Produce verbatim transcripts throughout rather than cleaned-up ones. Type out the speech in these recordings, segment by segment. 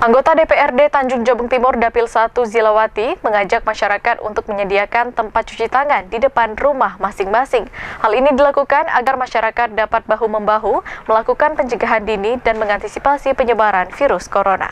Anggota D P R D Tanjung Jabung Timur Dapil satu Zilawati mengajak masyarakat untuk menyediakan tempat cuci tangan di depan rumah masing-masing. Hal ini dilakukan agar masyarakat dapat bahu-membahu melakukan pencegahan dini dan mengantisipasi penyebaran virus corona.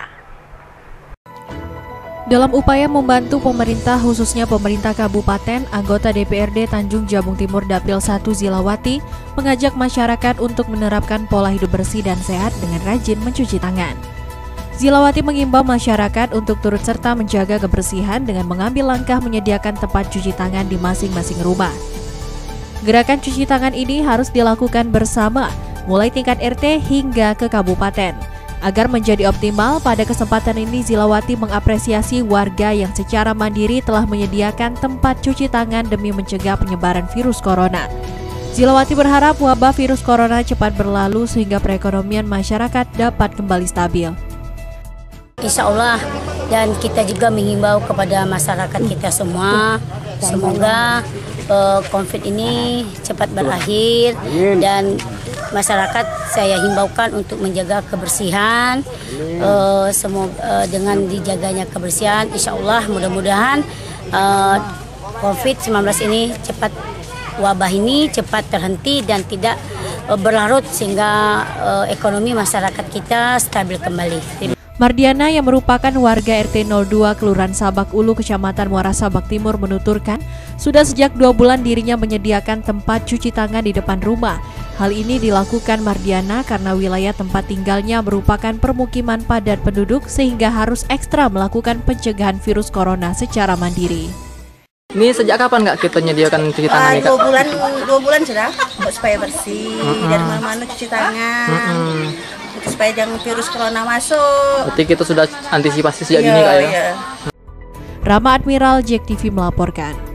Dalam upaya membantu pemerintah, khususnya pemerintah kabupaten, anggota D P R D Tanjung Jabung Timur Dapil satu Zilawati mengajak masyarakat untuk menerapkan pola hidup bersih dan sehat dengan rajin mencuci tangan. Zilawati mengimbau masyarakat untuk turut serta menjaga kebersihan dengan mengambil langkah menyediakan tempat cuci tangan di masing-masing rumah. Gerakan cuci tangan ini harus dilakukan bersama, mulai tingkat R T hingga ke kabupaten. Agar menjadi optimal, pada kesempatan ini Zilawati mengapresiasi warga yang secara mandiri telah menyediakan tempat cuci tangan demi mencegah penyebaran virus corona. Zilawati berharap wabah virus corona cepat berlalu sehingga perekonomian masyarakat dapat kembali stabil. Insya Allah, dan kita juga menghimbau kepada masyarakat kita semua, semoga uh, COVID ini cepat berakhir dan masyarakat saya himbaukan untuk menjaga kebersihan. Uh, semoga uh, dengan dijaganya kebersihan, insya Allah mudah-mudahan uh, COVID sembilan belas ini cepat, wabah ini cepat terhenti dan tidak uh, berlarut sehingga uh, ekonomi masyarakat kita stabil kembali. Mardiana yang merupakan warga R T nol dua Kelurahan Sabak Ulu, Kecamatan Muara Sabak Timur menuturkan, sudah sejak dua bulan dirinya menyediakan tempat cuci tangan di depan rumah. Hal ini dilakukan Mardiana karena wilayah tempat tinggalnya merupakan permukiman padat penduduk sehingga harus ekstra melakukan pencegahan virus corona secara mandiri. Ini sejak kapan nggak kita menyediakan cuci tangan? Uh, dua bulan, dua bulan sudah, supaya bersih, mm -hmm. dari mana-mana cuci tangan. Mm -hmm. Supaya jangan virus corona masuk. Berarti kita sudah antisipasi sejak dini, Kak ya? Iya. Rama Admiral, J E K T V melaporkan.